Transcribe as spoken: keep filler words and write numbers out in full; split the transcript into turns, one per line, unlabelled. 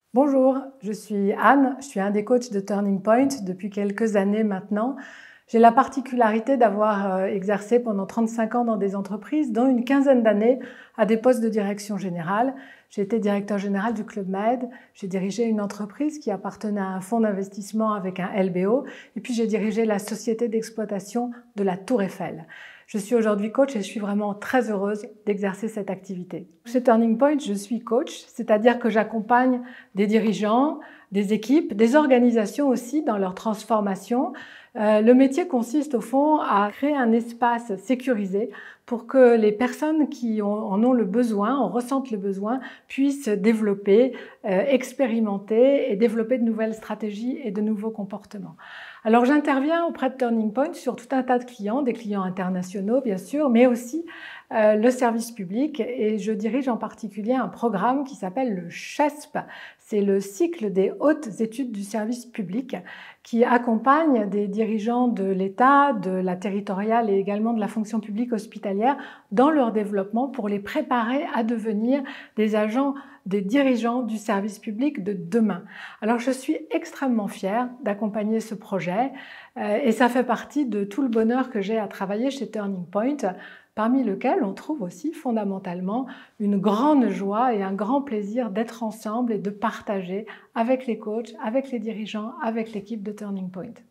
Bonjour, je suis Anne, je suis un des coachs de Turning Point depuis quelques années maintenant. J'ai la particularité d'avoir exercé pendant trente-cinq ans dans des entreprises, dont une quinzaine d'années à des postes de direction générale. J'ai été directeur général du Club Med, j'ai dirigé une entreprise qui appartenait à un fonds d'investissement avec un L B O, et puis j'ai dirigé la société d'exploitation de la Tour Eiffel. Je suis aujourd'hui coach et je suis vraiment très heureuse d'exercer cette activité. Chez Turning Point, je suis coach, c'est-à-dire que j'accompagne des dirigeants, des équipes, des organisations aussi dans leur transformation. Euh, le métier consiste au fond à créer un espace sécurisé pour que les personnes qui en ont le besoin, en ressentent le besoin, puissent développer, euh, expérimenter et développer de nouvelles stratégies et de nouveaux comportements. Alors j'interviens auprès de Turning Point sur tout un tas de clients, des clients internationaux bien sûr, mais aussi euh, le service public, et je dirige en particulier un programme qui s'appelle le CHESP. C'est le cycle des hautes études du service public qui accompagne des dirigeants de l'État, de la territoriale et également de la fonction publique hospitalière dans leur développement pour les préparer à devenir des agents, des dirigeants du service public de demain. Alors je suis extrêmement fière d'accompagner ce projet euh, et ça fait partie de tout le bonheur que j'ai à travailler chez Turning Point, parmi lequel on trouve aussi fondamentalement une grande joie et un grand plaisir d'être ensemble et de partager avec les coachs, avec les dirigeants, avec l'équipe de Turning Point.